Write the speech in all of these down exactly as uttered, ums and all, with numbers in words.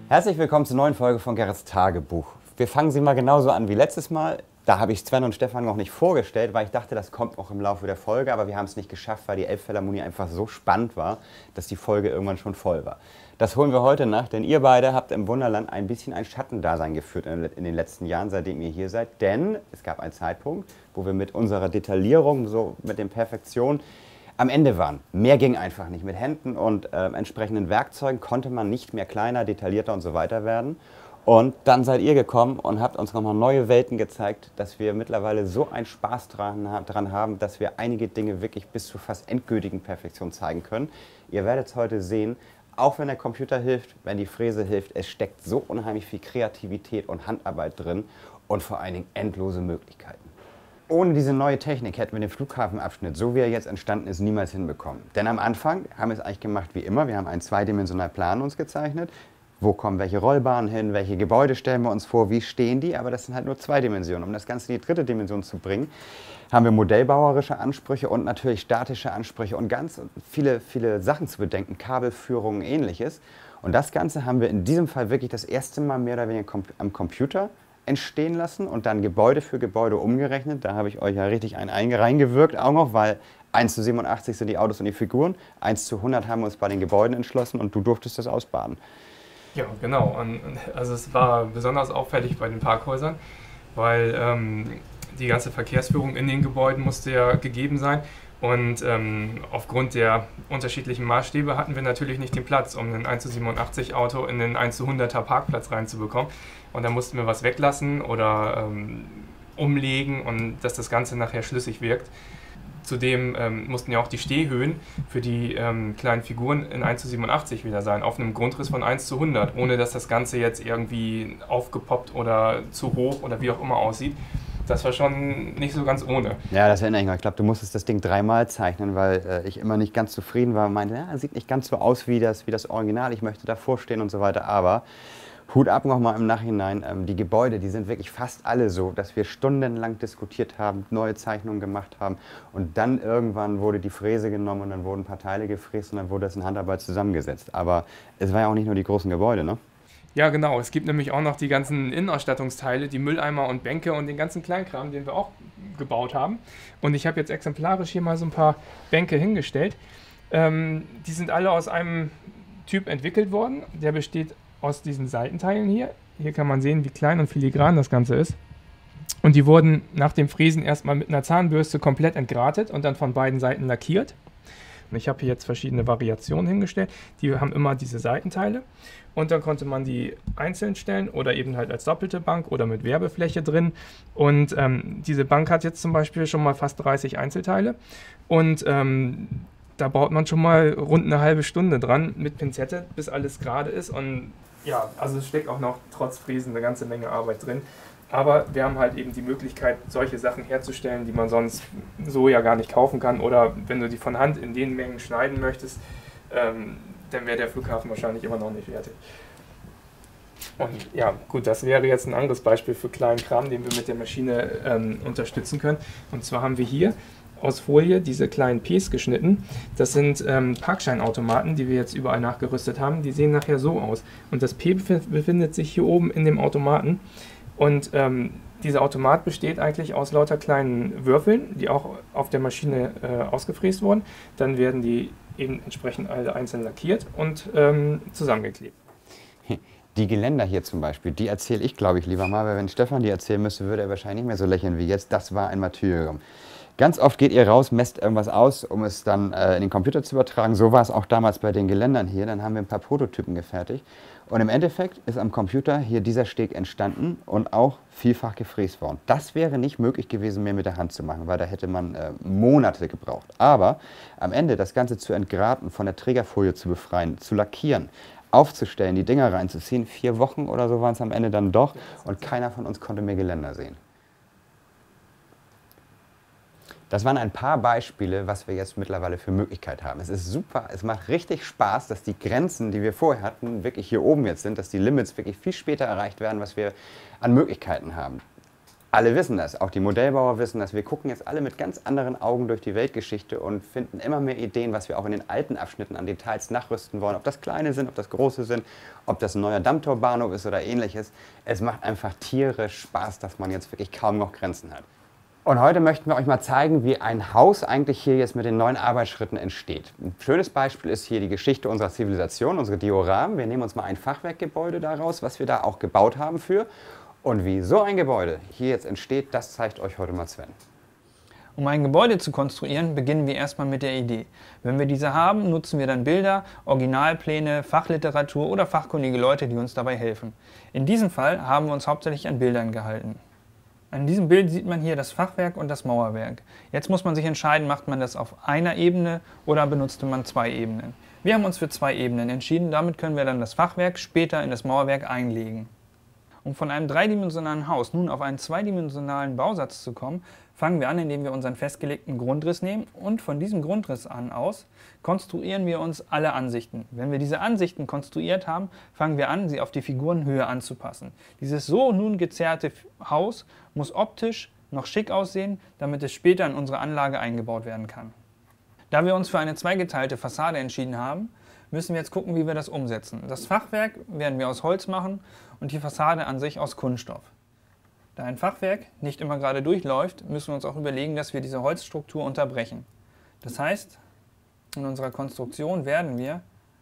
Herzlich willkommen zur neuen Folge von Gerrits Tagebuch. Wir fangen sie mal genauso an wie letztes Mal. Da habe ich Sven und Stefan noch nicht vorgestellt, weil ich dachte, das kommt noch im Laufe der Folge. Aber wir haben es nicht geschafft, weil die Elbphilharmonie einfach so spannend war, dass die Folge irgendwann schon voll war. Das holen wir heute nach, denn ihr beide habt im Wunderland ein bisschen ein Schattendasein geführt in den letzten Jahren, seitdem ihr hier seid. Denn es gab einen Zeitpunkt, wo wir mit unserer Detaillierung, so mit der Perfektion, am Ende waren. Mehr ging einfach nicht. Mit Händen und äh, entsprechenden Werkzeugen konnte man nicht mehr kleiner, detaillierter und so weiter werden. Und dann seid ihr gekommen und habt uns nochmal neue Welten gezeigt, dass wir mittlerweile so einen Spaß dran, dran haben, dass wir einige Dinge wirklich bis zu fast endgültigen Perfektion zeigen können. Ihr werdet es heute sehen, auch wenn der Computer hilft, wenn die Fräse hilft, es steckt so unheimlich viel Kreativität und Handarbeit drin und vor allen Dingen endlose Möglichkeiten. Ohne diese neue Technik hätten wir den Flughafenabschnitt, so wie er jetzt entstanden ist, niemals hinbekommen. Denn am Anfang haben wir es eigentlich gemacht wie immer. Wir haben einen zweidimensionalen Plan uns gezeichnet. Wo kommen welche Rollbahnen hin, welche Gebäude stellen wir uns vor, wie stehen die? Aber das sind halt nur zwei Dimensionen. Um das Ganze in die dritte Dimension zu bringen, haben wir modellbauerische Ansprüche und natürlich statische Ansprüche und ganz viele, viele Sachen zu bedenken, Kabelführung und Ähnliches. Und das Ganze haben wir in diesem Fall wirklich das erste Mal mehr oder weniger am Computer entstehen lassen und dann Gebäude für Gebäude umgerechnet. Da habe ich euch ja richtig einen reingewirkt auch noch, weil eins zu siebenundachtzig sind die Autos und die Figuren, eins zu hundert haben wir uns bei den Gebäuden entschlossen und du durftest das ausbaden. Ja, genau. Und, also es war besonders auffällig bei den Parkhäusern, weil ähm, die ganze Verkehrsführung in den Gebäuden musste ja gegeben sein. Und ähm, aufgrund der unterschiedlichen Maßstäbe hatten wir natürlich nicht den Platz, um ein eins zu siebenundachtzig Auto in den eins zu hunderter Parkplatz reinzubekommen. Und da mussten wir was weglassen oder ähm, umlegen und dass das Ganze nachher schlüssig wirkt. Zudem ähm, mussten ja auch die Stehhöhen für die ähm, kleinen Figuren in eins zu siebenundachtzig wieder sein, auf einem Grundriss von eins zu hundert, ohne dass das Ganze jetzt irgendwie aufgepoppt oder zu hoch oder wie auch immer aussieht. Das war schon nicht so ganz ohne. Ja, das erinnere ich noch. Ich glaube, du musstest das Ding dreimal zeichnen, weil äh, ich immer nicht ganz zufrieden war und meinte, ja, sieht nicht ganz so aus wie das, wie das Original, ich möchte davor stehen und so weiter. Aber Hut ab nochmal im Nachhinein, ähm, die Gebäude, die sind wirklich fast alle so, dass wir stundenlang diskutiert haben, neue Zeichnungen gemacht haben und dann irgendwann wurde die Fräse genommen und dann wurden ein paar Teile gefräst und dann wurde das in Handarbeit zusammengesetzt. Aber es war ja auch nicht nur die großen Gebäude, ne? Ja, genau. Es gibt nämlich auch noch die ganzen Innenausstattungsteile, die Mülleimer und Bänke und den ganzen Kleinkram, den wir auch gebaut haben. Und ich habe jetzt exemplarisch hier mal so ein paar Bänke hingestellt. Ähm, die sind alle aus einem Typ entwickelt worden. Der besteht aus diesen Seitenteilen hier. Hier kann man sehen, wie klein und filigran das Ganze ist. Und die wurden nach dem Fräsen erstmal mit einer Zahnbürste komplett entgratet und dann von beiden Seiten lackiert. Und ich habe hier jetzt verschiedene Variationen hingestellt. Die haben immer diese Seitenteile. Und dann konnte man die einzeln stellen oder eben halt als doppelte Bank oder mit Werbefläche drin. Und ähm, diese Bank hat jetzt zum Beispiel schon mal fast dreißig Einzelteile. Und ähm, da baut man schon mal rund eine halbe Stunde dran mit Pinzette, bis alles gerade ist. Und ja, also es steckt auch noch trotz Fräsen eine ganze Menge Arbeit drin. Aber wir haben halt eben die Möglichkeit, solche Sachen herzustellen, die man sonst so ja gar nicht kaufen kann. Oder wenn du die von Hand in den Mengen schneiden möchtest, ähm, dann wäre der Flughafen wahrscheinlich immer noch nicht fertig. Und ja, gut, das wäre jetzt ein anderes Beispiel für kleinen Kram, den wir mit der Maschine ähm, unterstützen können. Und zwar haben wir hier aus Folie diese kleinen Ps geschnitten. Das sind ähm, Parkscheinautomaten, die wir jetzt überall nachgerüstet haben. Die sehen nachher so aus. Und das P befindet sich hier oben in dem Automaten. Und ähm, dieser Automat besteht eigentlich aus lauter kleinen Würfeln, die auch auf der Maschine äh, ausgefräst wurden. Dann werden die eben entsprechend alle einzeln lackiert und ähm, zusammengeklebt. Die Geländer hier zum Beispiel, die erzähle ich, glaube ich, lieber mal, weil wenn Stefan die erzählen müsste, würde er wahrscheinlich nicht mehr so lächeln wie jetzt. Das war ein Martyrium. Ganz oft geht ihr raus, messt irgendwas aus, um es dann äh, in den Computer zu übertragen. So war es auch damals bei den Geländern hier. Dann haben wir ein paar Prototypen gefertigt. Und im Endeffekt ist am Computer hier dieser Steg entstanden und auch vielfach gefräst worden. Das wäre nicht möglich gewesen, mehr mit der Hand zu machen, weil da hätte man äh, Monate gebraucht. Aber am Ende das Ganze zu entgraten, von der Trägerfolie zu befreien, zu lackieren, aufzustellen, die Dinger reinzuziehen, vier Wochen oder so waren es am Ende dann doch und keiner von uns konnte mehr Geländer sehen. Das waren ein paar Beispiele, was wir jetzt mittlerweile für Möglichkeit haben. Es ist super, es macht richtig Spaß, dass die Grenzen, die wir vorher hatten, wirklich hier oben jetzt sind, dass die Limits wirklich viel später erreicht werden, was wir an Möglichkeiten haben. Alle wissen das, auch die Modellbauer wissen das. Wir gucken jetzt alle mit ganz anderen Augen durch die Weltgeschichte und finden immer mehr Ideen, was wir auch in den alten Abschnitten an Details nachrüsten wollen. Ob das kleine sind, ob das große sind, ob das ein neuer Dammtorbahnhof ist oder ähnliches. Es macht einfach tierisch Spaß, dass man jetzt wirklich kaum noch Grenzen hat. Und heute möchten wir euch mal zeigen, wie ein Haus eigentlich hier jetzt mit den neuen Arbeitsschritten entsteht. Ein schönes Beispiel ist hier die Geschichte unserer Zivilisation, unsere Dioramen. Wir nehmen uns mal ein Fachwerkgebäude daraus, was wir da auch gebaut haben für. Und wie so ein Gebäude hier jetzt entsteht, das zeigt euch heute mal Sven. Um ein Gebäude zu konstruieren, beginnen wir erstmal mit der Idee. Wenn wir diese haben, nutzen wir dann Bilder, Originalpläne, Fachliteratur oder fachkundige Leute, die uns dabei helfen. In diesem Fall haben wir uns hauptsächlich an Bildern gehalten. An diesem Bild sieht man hier das Fachwerk und das Mauerwerk. Jetzt muss man sich entscheiden, macht man das auf einer Ebene oder benutzt man zwei Ebenen. Wir haben uns für zwei Ebenen entschieden, damit können wir dann das Fachwerk später in das Mauerwerk einlegen. Um von einem dreidimensionalen Haus nun auf einen zweidimensionalen Bausatz zu kommen, fangen wir an, indem wir unseren festgelegten Grundriss nehmen und von diesem Grundriss an aus konstruieren wir uns alle Ansichten. Wenn wir diese Ansichten konstruiert haben, fangen wir an, sie auf die Figurenhöhe anzupassen. Dieses so nun gezerrte Haus muss optisch noch schick aussehen, damit es später in unsere Anlage eingebaut werden kann. Da wir uns für eine zweigeteilte Fassade entschieden haben, müssen wir jetzt gucken, wie wir das umsetzen. Das Fachwerk werden wir aus Holz machen und die Fassade an sich aus Kunststoff. Da ein Fachwerk nicht immer gerade durchläuft, müssen wir uns auch überlegen, dass wir diese Holzstruktur unterbrechen. Das heißt, in unserer Konstruktion werden wir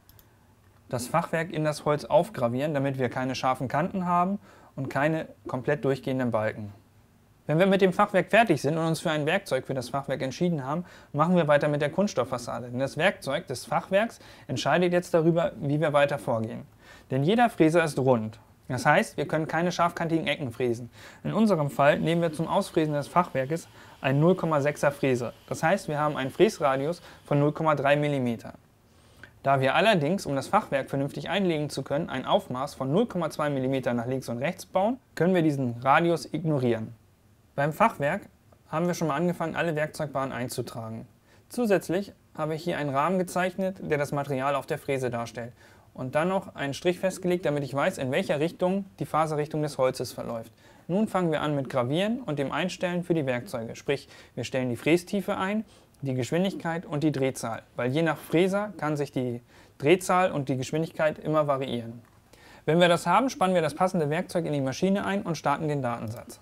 das Fachwerk in das Holz aufgravieren, damit wir keine scharfen Kanten haben und keine komplett durchgehenden Balken. Wenn wir mit dem Fachwerk fertig sind und uns für ein Werkzeug für das Fachwerk entschieden haben, machen wir weiter mit der Kunststofffassade. Denn das Werkzeug des Fachwerks entscheidet jetzt darüber, wie wir weiter vorgehen. Denn jeder Fräser ist rund. Das heißt, wir können keine scharfkantigen Ecken fräsen. In unserem Fall nehmen wir zum Ausfräsen des Fachwerkes einen null Komma sechser Fräser. Das heißt, wir haben einen Fräsradius von null Komma drei Millimeter. Da wir allerdings, um das Fachwerk vernünftig einlegen zu können, ein Aufmaß von null Komma zwei Millimeter nach links und rechts bauen, können wir diesen Radius ignorieren. Beim Fachwerk haben wir schon mal angefangen, alle Werkzeugbahnen einzutragen. Zusätzlich habe ich hier einen Rahmen gezeichnet, der das Material auf der Fräse darstellt. Und dann noch einen Strich festgelegt, damit ich weiß, in welcher Richtung die Faserrichtung des Holzes verläuft. Nun fangen wir an mit Gravieren und dem Einstellen für die Werkzeuge. Sprich, wir stellen die Frästiefe ein, die Geschwindigkeit und die Drehzahl. Weil je nach Fräser kann sich die Drehzahl und die Geschwindigkeit immer variieren. Wenn wir das haben, spannen wir das passende Werkzeug in die Maschine ein und starten den Datensatz.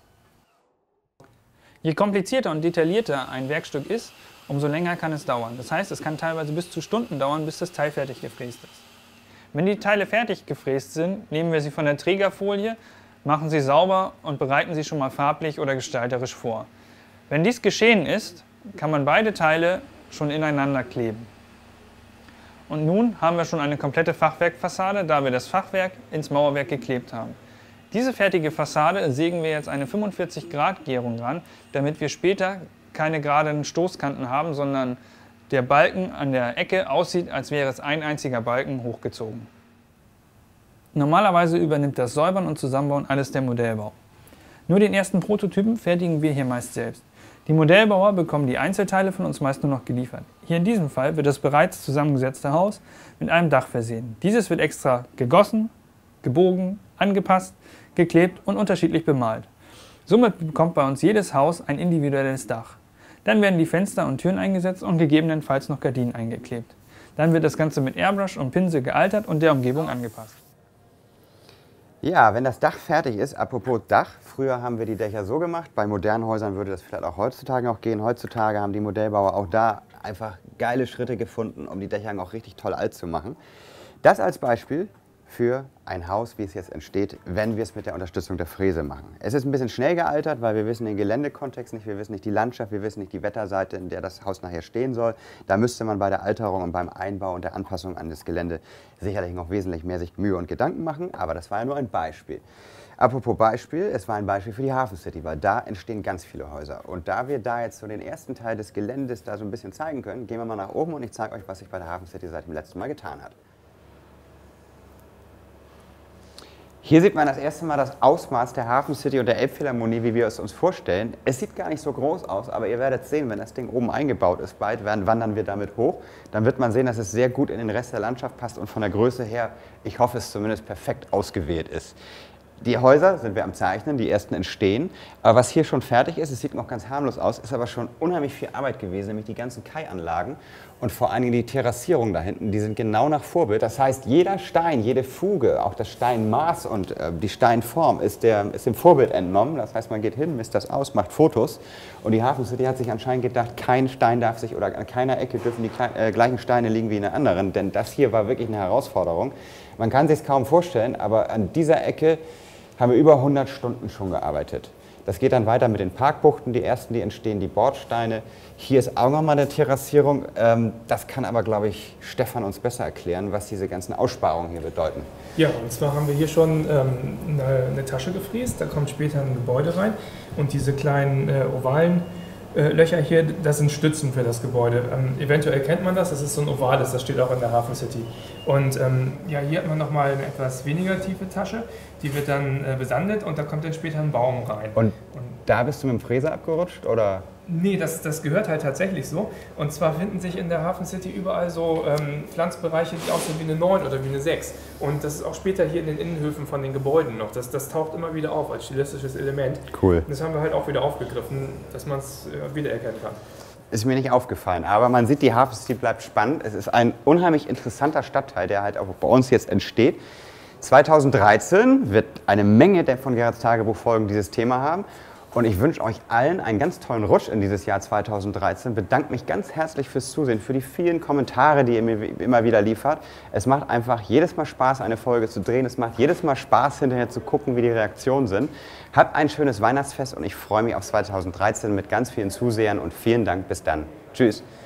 Je komplizierter und detaillierter ein Werkstück ist, umso länger kann es dauern. Das heißt, es kann teilweise bis zu Stunden dauern, bis das Teil fertig gefräst ist. Wenn die Teile fertig gefräst sind, nehmen wir sie von der Trägerfolie, machen sie sauber und bereiten sie schon mal farblich oder gestalterisch vor. Wenn dies geschehen ist, kann man beide Teile schon ineinander kleben. Und nun haben wir schon eine komplette Fachwerkfassade, da wir das Fachwerk ins Mauerwerk geklebt haben. Diese fertige Fassade sägen wir jetzt eine fünfundvierzig Grad Gärung ran, damit wir später keine geraden Stoßkanten haben, sondern der Balken an der Ecke aussieht, als wäre es ein einziger Balken hochgezogen. Normalerweise übernimmt das Säubern und Zusammenbauen alles der Modellbau. Nur den ersten Prototypen fertigen wir hier meist selbst. Die Modellbauer bekommen die Einzelteile von uns meist nur noch geliefert. Hier in diesem Fall wird das bereits zusammengesetzte Haus mit einem Dach versehen. Dieses wird extra gegossen, gebogen, angepasst, geklebt und unterschiedlich bemalt. Somit bekommt bei uns jedes Haus ein individuelles Dach. Dann werden die Fenster und Türen eingesetzt und gegebenenfalls noch Gardinen eingeklebt. Dann wird das Ganze mit Airbrush und Pinsel gealtert und der Umgebung angepasst. Ja, wenn das Dach fertig ist, apropos Dach, früher haben wir die Dächer so gemacht, bei modernen Häusern würde das vielleicht auch heutzutage noch gehen. Heutzutage haben die Modellbauer auch da einfach geile Schritte gefunden, um die Dächer auch richtig toll alt zu machen. Das als Beispiel für ein Haus, wie es jetzt entsteht, wenn wir es mit der Unterstützung der Fräse machen. Es ist ein bisschen schnell gealtert, weil wir wissen den Geländekontext nicht, wir wissen nicht die Landschaft, wir wissen nicht die Wetterseite, in der das Haus nachher stehen soll. Da müsste man bei der Alterung und beim Einbau und der Anpassung an das Gelände sicherlich noch wesentlich mehr sich Mühe und Gedanken machen, aber das war ja nur ein Beispiel. Apropos Beispiel, es war ein Beispiel für die Hafen City, weil da entstehen ganz viele Häuser. Und da wir da jetzt so den ersten Teil des Geländes da so ein bisschen zeigen können, gehen wir mal nach oben und ich zeige euch, was sich bei der Hafen City seit dem letzten Mal getan hat. Hier sieht man das erste Mal das Ausmaß der Hafen City und der Elbphilharmonie, wie wir es uns vorstellen. Es sieht gar nicht so groß aus, aber ihr werdet sehen, wenn das Ding oben eingebaut ist, bald werden, wandern wir damit hoch, dann wird man sehen, dass es sehr gut in den Rest der Landschaft passt und von der Größe her, ich hoffe es zumindest, perfekt ausgewählt ist. Die Häuser sind wir am Zeichnen, die ersten entstehen. Aber was hier schon fertig ist, es sieht noch ganz harmlos aus, ist aber schon unheimlich viel Arbeit gewesen, nämlich die ganzen Kai-Anlagen und vor allen Dingen die Terrassierung da hinten, die sind genau nach Vorbild. Das heißt, jeder Stein, jede Fuge, auch das Steinmaß und äh, die Steinform ist, der, ist dem Vorbild entnommen. Das heißt, man geht hin, misst das aus, macht Fotos. Und die Hafen City hat sich anscheinend gedacht, kein Stein darf sich, oder an keiner Ecke dürfen die äh, gleichen Steine liegen wie in der anderen. Denn das hier war wirklich eine Herausforderung. Man kann sich es kaum vorstellen, aber an dieser Ecke haben wir über hundert Stunden schon gearbeitet. Das geht dann weiter mit den Parkbuchten, die ersten, die entstehen, die Bordsteine. Hier ist auch nochmal eine Terrassierung. Das kann aber, glaube ich, Stefan uns besser erklären, was diese ganzen Aussparungen hier bedeuten. Ja, und zwar haben wir hier schon ähm, eine, eine Tasche gefräst, da kommt später ein Gebäude rein und diese kleinen äh, ovalen äh, Löcher hier, das sind Stützen für das Gebäude. Ähm, eventuell kennt man das, das ist so ein ovales, das steht auch in der Hafen City. Und ähm, ja, hier hat man nochmal eine etwas weniger tiefe Tasche, die wird dann äh, besandet und da kommt dann später ein Baum rein. Und, und da bist du mit dem Fräser abgerutscht, oder? Nee, das, das gehört halt tatsächlich so. Und zwar finden sich in der Hafen City überall so ähm, Pflanzbereiche, die aussehen wie eine neun oder wie eine sechs. Und das ist auch später hier in den Innenhöfen von den Gebäuden noch. Das, das taucht immer wieder auf als stilistisches Element. Cool. Und das haben wir halt auch wieder aufgegriffen, dass man es äh, wiedererkennen kann. Ist mir nicht aufgefallen, aber man sieht, die Hafen City bleibt spannend. Es ist ein unheimlich interessanter Stadtteil, der halt auch bei uns jetzt entsteht. zweitausenddreizehn wird eine Menge der von Gerrits Tagebuch-Folgen dieses Thema haben. Und ich wünsche euch allen einen ganz tollen Rutsch in dieses Jahr zweitausenddreizehn. Bedanke mich ganz herzlich fürs Zusehen, für die vielen Kommentare, die ihr mir immer wieder liefert. Es macht einfach jedes Mal Spaß, eine Folge zu drehen. Es macht jedes Mal Spaß, hinterher zu gucken, wie die Reaktionen sind. Habt ein schönes Weihnachtsfest und ich freue mich auf zweitausenddreizehn mit ganz vielen Zusehern und vielen Dank. Bis dann. Tschüss.